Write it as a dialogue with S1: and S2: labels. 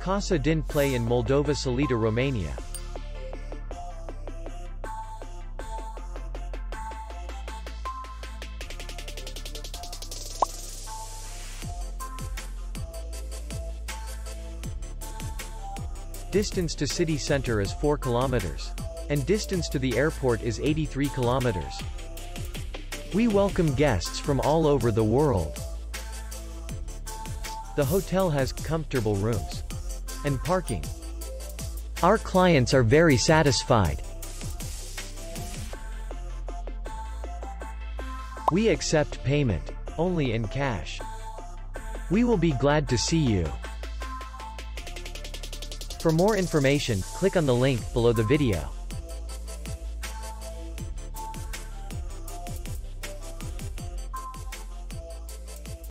S1: Casa din Plai in Moldova Sulita, Romania. Distance to city center is 4 kilometers. And distance to the airport is 83 kilometers. We welcome guests from all over the world. The hotel has comfortable rooms and parking. Our clients are very satisfied. We accept payment only in cash. We will be glad to see you. For more information, click on the link below the video.